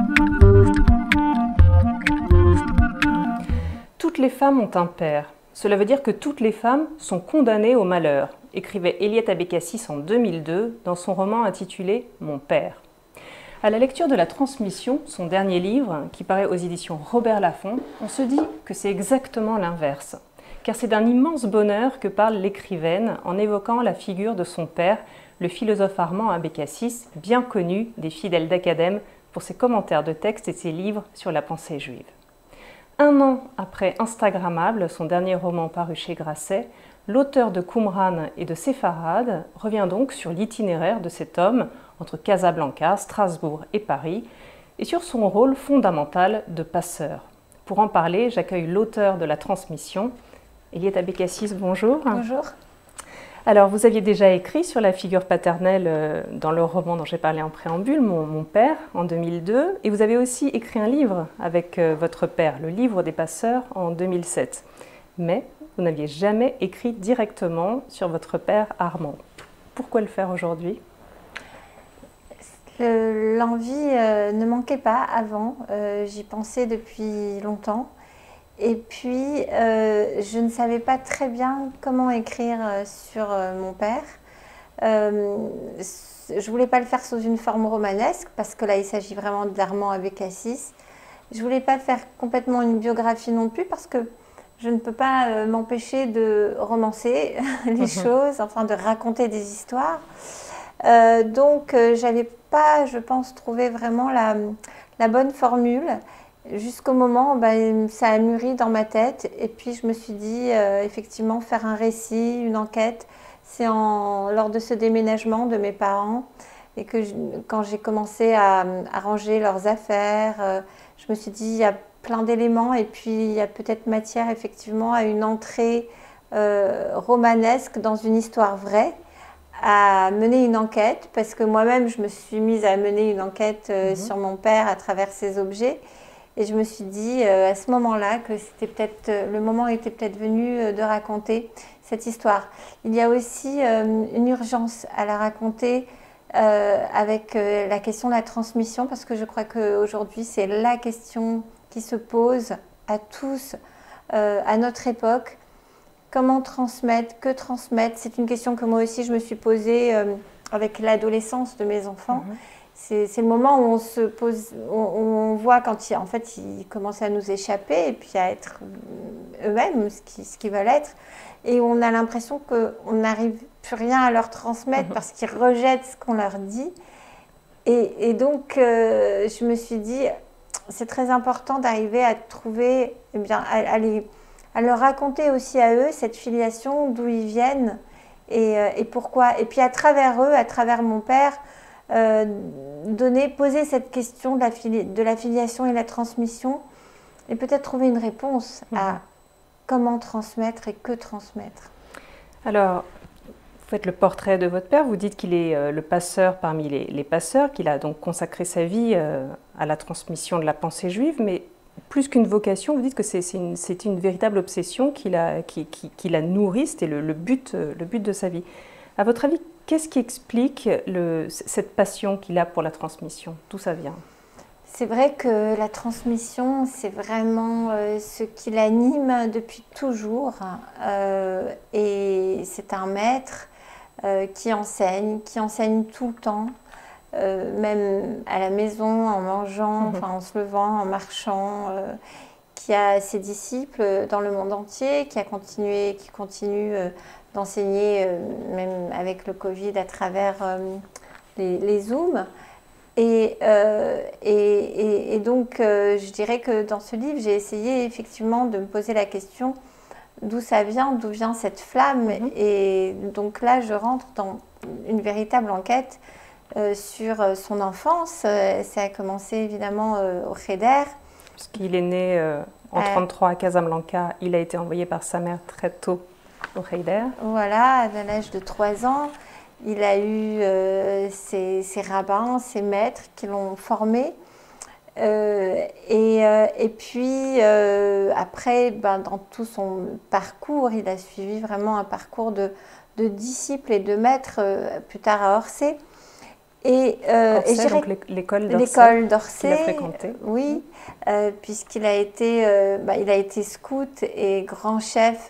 Toutes les femmes ont un père. Cela veut dire que toutes les femmes sont condamnées au malheur, écrivait Eliette Abécassis en 2002 dans son roman intitulé « Mon père ». À la lecture de La Transmission, son dernier livre, qui paraît aux éditions Robert Laffont, on se dit que c'est exactement l'inverse. Car c'est d'un immense bonheur que parle l'écrivaine en évoquant la figure de son père, le philosophe Armand Abécassis, bien connu des fidèles d'Acadème pour ses commentaires de textes et ses livres sur la pensée juive. Un an après Instagrammable, son dernier roman paru chez Grasset, l'auteur de Qumran et de Séfarade revient donc sur l'itinéraire de cet homme entre Casablanca, Strasbourg et Paris, et sur son rôle fondamental de passeur. Pour en parler, j'accueille l'auteur de La Transmission, Eliette Abécassis, bonjour. Bonjour. Alors, vous aviez déjà écrit sur la figure paternelle dans le roman dont j'ai parlé en préambule, Mon père, en 2002, et vous avez aussi écrit un livre avec votre père, Le Livre des passeurs, en 2007. Mais vous n'aviez jamais écrit directement sur votre père Armand. Pourquoi le faire aujourd'hui ? L'envie ne manquait pas avant, j'y pensais depuis longtemps. Et puis, je ne savais pas très bien comment écrire sur mon père. Je ne voulais pas le faire sous une forme romanesque, parce que là, il s'agit vraiment d'Armand Abécassis. Je ne voulais pas faire complètement une biographie non plus, parce que je ne peux pas m'empêcher de romancer les choses, enfin de raconter des histoires. Donc, je n'avais pas, je pense, trouvé vraiment la bonne formule. Jusqu'au moment où ça a mûri dans ma tête et puis je me suis dit effectivement faire un récit, une enquête, c'est lors de ce déménagement de mes parents et que quand j'ai commencé à ranger leurs affaires, je me suis dit il y a plein d'éléments et puis il y a peut-être matière effectivement à une entrée romanesque dans une histoire vraie, à mener une enquête parce que moi-même je me suis mise à mener une enquête sur mon père à travers ses objets. Et je me suis dit à ce moment-là que c'était peut-être le moment était peut-être venu de raconter cette histoire. Il y a aussi une urgence à la raconter avec la question de la transmission parce que je crois qu'aujourd'hui c'est la question qui se pose à tous à notre époque. Comment transmettre, que transmettre? C'est une question que moi aussi je me suis posée avec l'adolescence de mes enfants. C'est le moment où on se pose, on voit quand en fait, ils commencent à nous échapper et puis à être eux-mêmes ce qu'ils veulent être. Et on a l'impression qu'on n'arrive plus rien à leur transmettre parce qu'ils rejettent ce qu'on leur dit. Et donc, je me suis dit, c'est très important d'arriver à trouver, eh bien, à leur raconter aussi à eux cette filiation, d'où ils viennent et pourquoi. Et puis à travers eux, à travers mon père, poser cette question de la filiation et la transmission et peut-être trouver une réponse à comment transmettre et que transmettre. Alors, vous faites le portrait de votre père, vous dites qu'il est le passeur parmi les passeurs, qu'il a donc consacré sa vie à la transmission de la pensée juive, mais plus qu'une vocation, vous dites que c'est une véritable obsession qui l'a nourri, c'était le but de sa vie. À votre avis, qu'est-ce qui explique cette passion qu'il a pour la transmission? D'où ça vient? C'est vrai que la transmission, c'est vraiment ce qui l'anime depuis toujours. Et c'est un maître qui enseigne tout le temps, même à la maison, en mangeant, en se levant, en marchant, qui a ses disciples dans le monde entier, qui continue d'enseigner, même avec le Covid, à travers les Zooms. Et donc, je dirais que dans ce livre, j'ai essayé effectivement de me poser la question d'où ça vient, d'où vient cette flamme. Et donc là, je rentre dans une véritable enquête sur son enfance. Ça a commencé évidemment au Cheder. Puisqu'il est né en 1933 à Casablanca, il a été envoyé par sa mère très tôt au Cheder. Voilà, à l'âge de 3 ans. Il a eu ses rabbins, ses maîtres qui l'ont formé. Et puis, après, dans tout son parcours, il a suivi vraiment un parcours de disciples et de maîtres, plus tard à Orsay. Et je dirais donc l'école d'Orsay. L'école d'Orsay, qu'il a fréquentée. oui, puisqu'il a été, il a été scout et grand chef.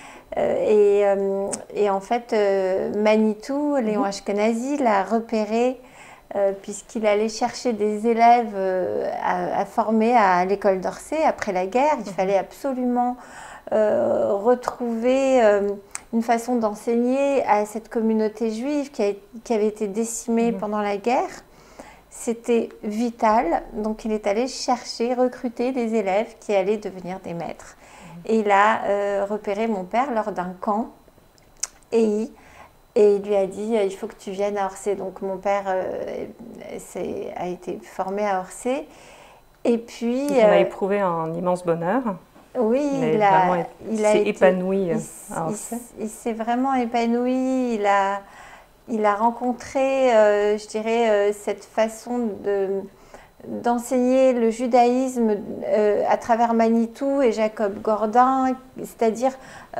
Et en fait, Manitou, Léon Ashkenazi, l'a repéré puisqu'il allait chercher des élèves à former à l'école d'Orsay après la guerre. Il fallait absolument retrouver une façon d'enseigner à cette communauté juive qui avait été décimée pendant la guerre. C'était vital, donc il est allé chercher, recruter des élèves qui allaient devenir des maîtres. Et il a repéré mon père lors d'un camp et il lui a dit il faut que tu viennes à Orsay. Donc mon père a été formé à Orsay. Et puis il a éprouvé un immense bonheur. Oui, il s'est épanoui à Orsay. Il s'est vraiment épanoui. Il a rencontré, je dirais, cette façon d'enseigner le judaïsme à travers Manitou et Jacob Gordin, c'est-à-dire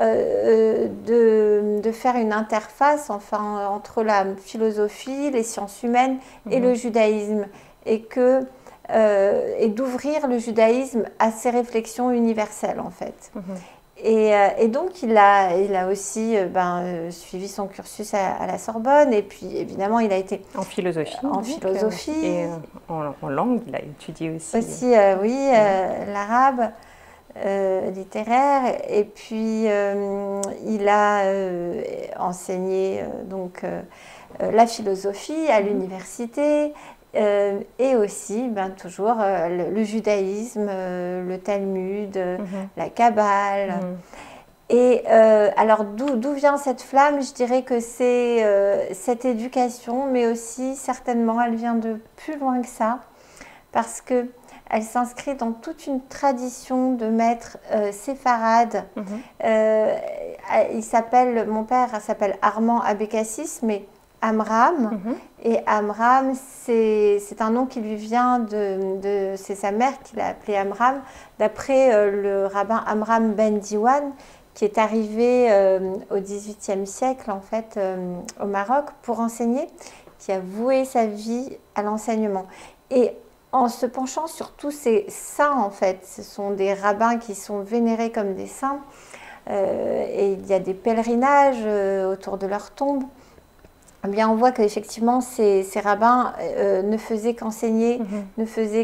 de faire une interface entre la philosophie, les sciences humaines et le judaïsme, et d'ouvrir le judaïsme à ses réflexions universelles en fait. Et donc il a aussi suivi son cursus à la Sorbonne, et puis évidemment il a été en philosophie. Et en langue, il a étudié aussi. L'arabe littéraire, et puis il a enseigné la philosophie à l'université. Et aussi, toujours le judaïsme, le Talmud, la Kabbale. Et alors, d'où vient cette flamme? Je dirais que c'est cette éducation, mais aussi, certainement, elle vient de plus loin que ça, parce qu'elle s'inscrit dans toute une tradition de maîtres séfarades. Mon père s'appelle Armand Abécassis, mais Amram, et Amram, c'est un nom qui lui vient c'est sa mère qui l'a appelé Amram, d'après le rabbin Amram ben Diwan, qui est arrivé au XVIIIe siècle en fait au Maroc pour enseigner, qui a voué sa vie à l'enseignement. Et en se penchant sur tous ces saints en fait, ce sont des rabbins qui sont vénérés comme des saints, et il y a des pèlerinages autour de leur tombe. Eh bien, on voit qu'effectivement, ces rabbins ne faisaient qu'enseigner, ne faisaient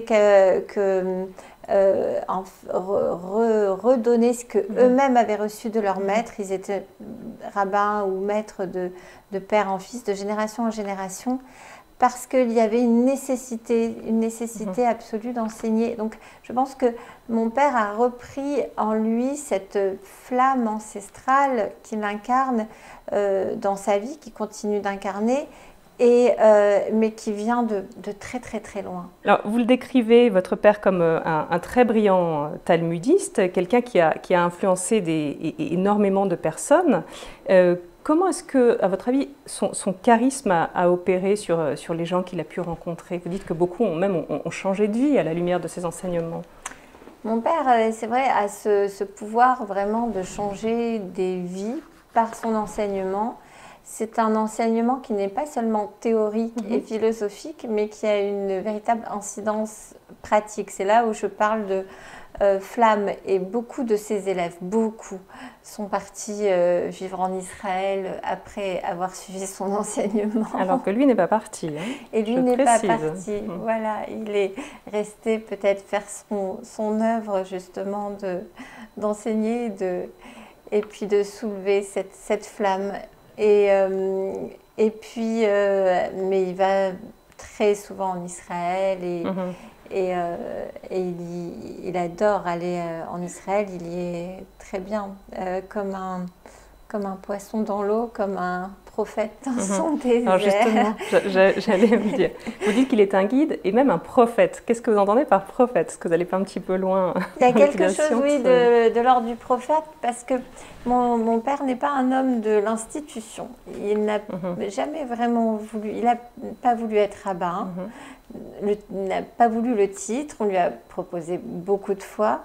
redonner ce qu'eux-mêmes avaient reçu de leur maître. Ils étaient rabbins ou maîtres de père en fils, de génération en génération, parce qu'il y avait une nécessité absolue d'enseigner. Donc, je pense que mon père a repris en lui cette flamme ancestrale qu'il incarne dans sa vie, qui continue d'incarner, mais qui vient de très très très loin. Alors, vous le décrivez, votre père, comme un très brillant talmudiste, quelqu'un qui a influencé énormément de personnes. Comment est-ce que, à votre avis, son charisme a opéré sur les gens qu'il a pu rencontrer? Vous dites que beaucoup ont changé de vie à la lumière de ses enseignements. Mon père, c'est vrai, a ce pouvoir vraiment de changer des vies par son enseignement. C'est un enseignement qui n'est pas seulement théorique et philosophique, mais qui a une véritable incidence pratique. C'est là où je parle de flamme, et beaucoup de ses élèves, sont partis vivre en Israël après avoir suivi son enseignement. Alors que lui n'est pas parti. Et lui n'est pas parti. Voilà, il est resté peut-être faire son œuvre justement d'enseigner et puis de soulever cette flamme. Et puis, mais il va très souvent en Israël et il adore aller en Israël. Il y est très bien, comme un poisson dans l'eau, comme un prophète dans son désert. Alors justement, j'allais vous dire. Vous dites qu'il est un guide et même un prophète. Qu'est-ce que vous entendez par prophète? Est-ce que vous n'allez pas un petit peu loin? Il y a quelque chose, oui, de l'ordre du prophète, parce que mon père n'est pas un homme de l'institution. Il n'a jamais vraiment voulu, il n'a pas voulu être rabbin, il n'a pas voulu le titre, on lui a proposé beaucoup de fois.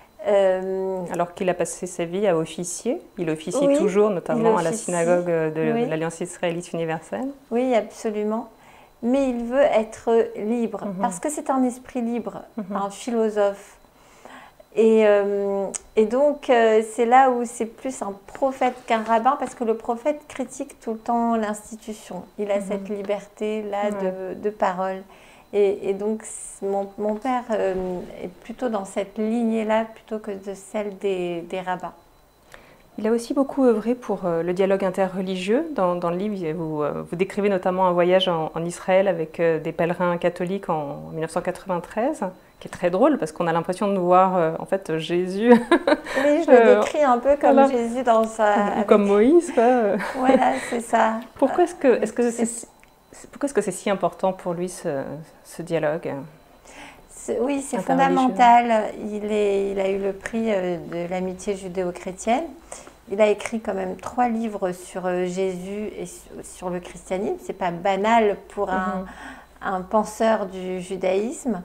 Alors qu'il a passé sa vie à officier, il officie toujours, notamment à la synagogue de l'Alliance israélite universelle. Oui, absolument. mais il veut être libre, parce que c'est un esprit libre, un philosophe. Et donc, c'est là où c'est plus un prophète qu'un rabbin, parce que le prophète critique tout le temps l'institution. Il a cette liberté-là de parole. Et donc, mon père est plutôt dans cette lignée-là, plutôt que de celle des rabbins. Il a aussi beaucoup œuvré pour le dialogue interreligieux. Dans le livre, vous décrivez notamment un voyage en Israël avec des pèlerins catholiques en 1993, qui est très drôle parce qu'on a l'impression de voir en fait Jésus. Oui, je le décris un peu comme Jésus dans sa... Ou comme Moïse, quoi. Voilà, c'est ça. Pourquoi est-ce que c'est si important pour lui ce dialogue? Oui, c'est fondamental. Il a eu le prix de l'amitié judéo-chrétienne. Il a écrit quand même 3 livres sur Jésus et sur le christianisme. C'est pas banal pour un penseur du judaïsme.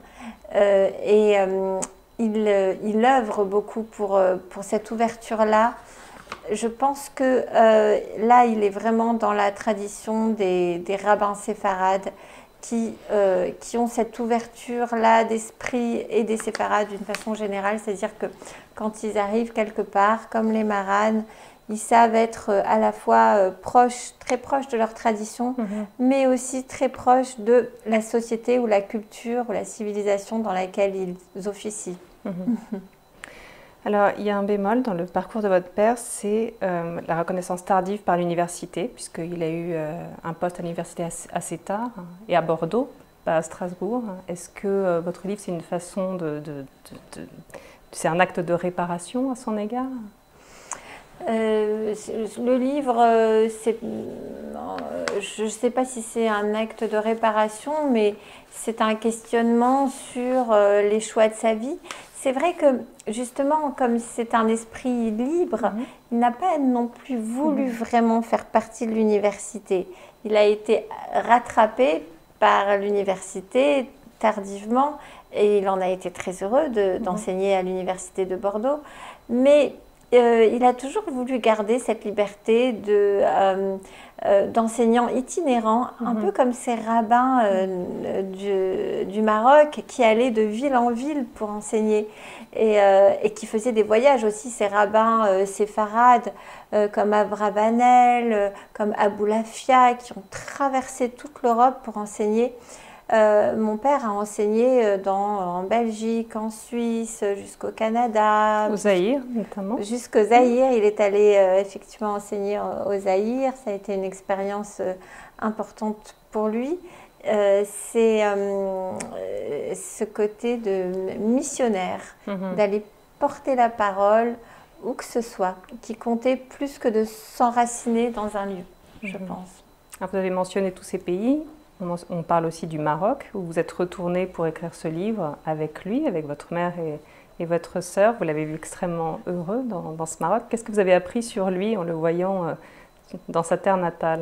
Il œuvre beaucoup pour cette ouverture-là. Je pense que là, il est vraiment dans la tradition des rabbins séfarades qui ont cette ouverture-là d'esprit et des séfarades d'une façon générale. C'est-à-dire que quand ils arrivent quelque part, comme les maranes, ils savent être à la fois très proches de leur tradition, mais aussi très proches de la société ou la culture ou la civilisation dans laquelle ils officient. Alors, il y a un bémol dans le parcours de votre père, c'est la reconnaissance tardive par l'université, puisqu'il a eu un poste à l'université assez tard, et à Bordeaux, pas à Strasbourg. Est-ce que votre livre, c'est une façon c'est un acte de réparation à son égard? Le livre, je ne sais pas si c'est un acte de réparation, mais c'est un questionnement sur les choix de sa vie. C'est vrai que justement, comme c'est un esprit libre, il n'a pas non plus voulu vraiment faire partie de l'université. Il a été rattrapé par l'université tardivement et il en a été très heureux d'enseigner à l'université de Bordeaux. Mais il a toujours voulu garder cette liberté d'enseignant itinérant, un peu comme ces rabbins du Maroc qui allaient de ville en ville pour enseigner et qui faisaient des voyages aussi, ces rabbins séfarades comme Abravanel, comme Aboulafia, qui ont traversé toute l'Europe pour enseigner. Mon père a enseigné en Belgique, en Suisse, jusqu'au Canada. Au Zaïre, notamment. Jusqu'au Zaïre. Il est allé effectivement enseigner au Zaïre. Ça a été une expérience importante pour lui. C'est ce côté de missionnaire, d'aller porter la parole où que ce soit, qui comptait plus que de s'enraciner dans un lieu, je pense. Alors, vous avez mentionné tous ces pays. On parle aussi du Maroc, où vous êtes retourné pour écrire ce livre avec lui, avec votre mère et votre sœur. Vous l'avez vu extrêmement heureux dans ce Maroc. Qu'est-ce que vous avez appris sur lui en le voyant dans sa terre natale?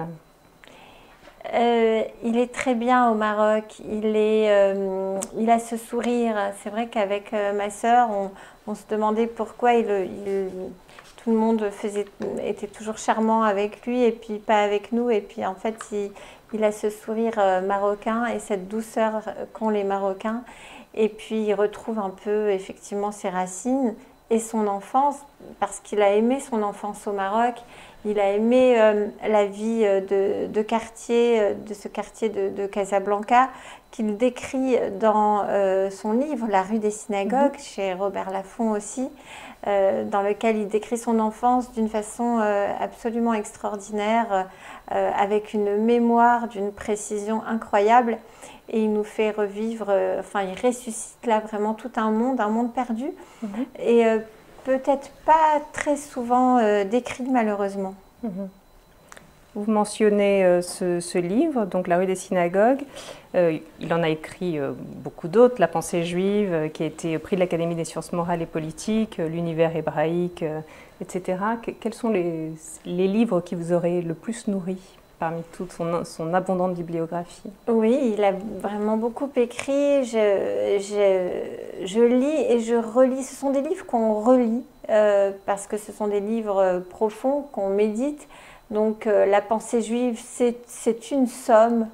Il est très bien au Maroc. Il a ce sourire. C'est vrai qu'avec ma sœur, on se demandait pourquoi tout le monde était toujours charmant avec lui et puis pas avec nous. Et puis en fait, il a ce sourire marocain et cette douceur qu'ont les Marocains. Et puis il retrouve un peu effectivement ses racines et son enfance, parce qu'il a aimé son enfance au Maroc. Il a aimé la vie de quartier, de ce quartier de Casablanca, qu'il décrit dans son livre, La rue des synagogues, chez Robert Laffont aussi, dans lequel il décrit son enfance d'une façon absolument extraordinaire, avec une mémoire d'une précision incroyable. Et il nous fait revivre, il ressuscite là vraiment tout un monde perdu. Et peut-être pas très souvent décrit malheureusement. Vous mentionnez ce livre, donc La rue des synagogues. Il en a écrit beaucoup d'autres, La pensée juive, qui a été prix de l'Académie des sciences morales et politiques, L'univers hébraïque, etc. Quels sont les livres qui vous auraient le plus nourri parmi toute son abondante bibliographie? Oui, il a vraiment beaucoup écrit. Je lis et je relis. Ce sont des livres qu'on relit parce que ce sont des livres profonds qu'on médite. Donc la pensée juive, c'est une somme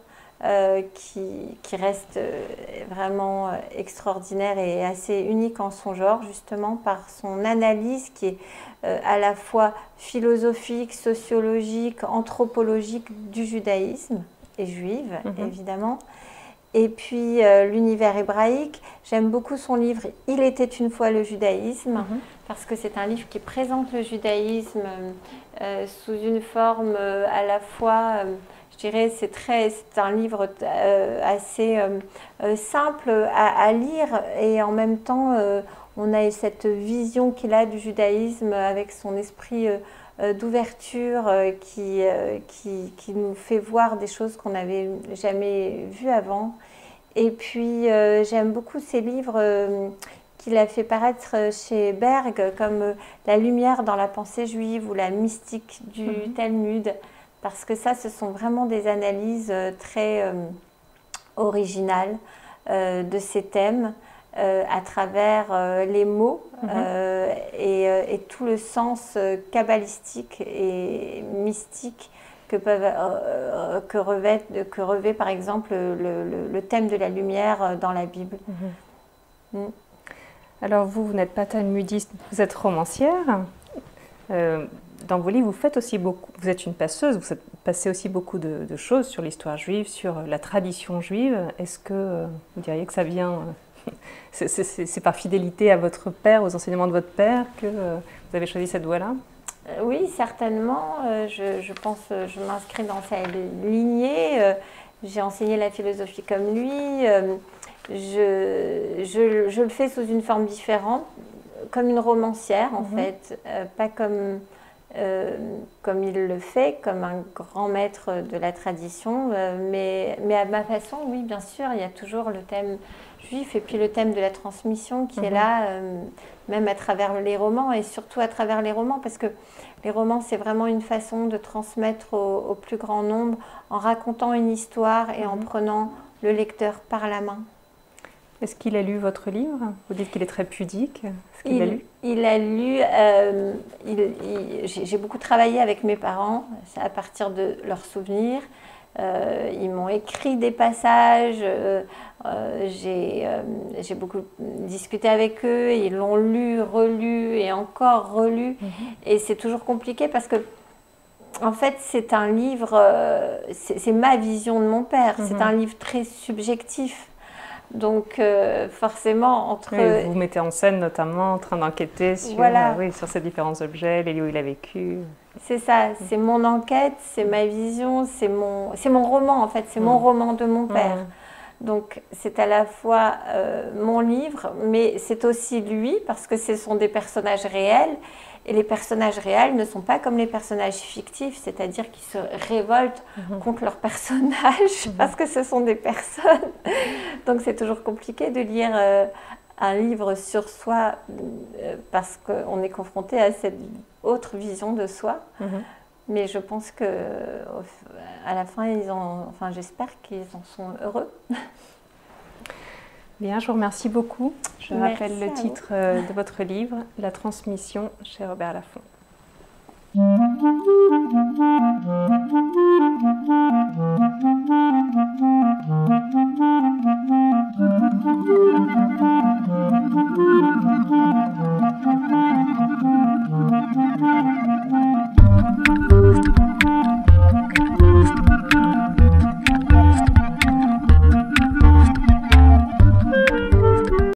qui reste vraiment extraordinaire et assez unique en son genre, justement par son analyse qui est à la fois philosophique, sociologique, anthropologique du judaïsme et juive, évidemment. Et puis l'univers hébraïque, j'aime beaucoup son livre « Il était une fois le judaïsme », parce que c'est un livre qui présente le judaïsme sous une forme à la fois, je dirais, c'est un livre assez simple à lire, et en même temps, on a cette vision qu'il a du judaïsme avec son esprit d'ouverture qui nous fait voir des choses qu'on n'avait jamais vues avant. Et puis j'aime beaucoup ces livres qu'il a fait paraître chez Berg, comme La lumière dans la pensée juive ou La mystique du Talmud, parce que ça, ce sont vraiment des analyses très originales de ces thèmes à travers les mots et tout le sens kabbalistique et mystique que revêt par exemple le thème de la lumière dans la Bible. Alors vous n'êtes pas talmudiste, vous êtes romancière. Dans vos livres, vous faites aussi beaucoup, vous êtes une passeuse, vous passez aussi beaucoup de choses sur l'histoire juive, sur la tradition juive. Est-ce que vous diriez que ça vient, c'est par fidélité à votre père, aux enseignements de votre père, que vous avez choisi cette voie-là? Oui, certainement. Je pense, je m'inscris dans sa lignée. J'ai enseigné la philosophie comme lui. Je le fais sous une forme différente, comme une romancière en fait, pas comme il le fait, comme un grand maître de la tradition, mais à ma façon, oui, bien sûr, il y a toujours le thème juif et puis le thème de la transmission qui est là, même à travers les romans, et surtout à travers les romans, parce que les romans, c'est vraiment une façon de transmettre au plus grand nombre en racontant une histoire et en prenant le lecteur par la main. Est-ce qu'il a lu votre livre? Vous dites qu'il est très pudique. Est-ce qu'il l'a lu? Il a lu. J'ai beaucoup travaillé avec mes parents à partir de leurs souvenirs. Ils m'ont écrit des passages. J'ai beaucoup discuté avec eux. Ils l'ont lu, relu et encore relu. Et c'est toujours compliqué parce que, en fait, c'est un livre. C'est ma vision de mon père. C'est un livre très subjectif. Donc forcément, entre... Oui, vous vous mettez en scène notamment en train d'enquêter sur, sur ces différents objets, les lieux où il a vécu. C'est ça, c'est mon enquête, c'est ma vision, c'est mon roman en fait, c'est mon roman de mon père. Donc c'est à la fois mon livre, mais c'est aussi lui, parce que ce sont des personnages réels. Et les personnages réels ne sont pas comme les personnages fictifs, c'est-à-dire qu'ils se révoltent contre leurs personnages parce que ce sont des personnes. Donc c'est toujours compliqué de lire un livre sur soi parce qu'on est confronté à cette autre vision de soi. Mais je pense que à la fin, j'espère qu'ils en sont heureux. Bien, je vous remercie beaucoup. Je rappelle le titre de votre livre, La transmission, chez Robert Laffont.